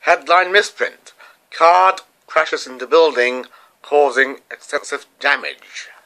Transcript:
Headline misprint. Card crashes into building, causing extensive damage.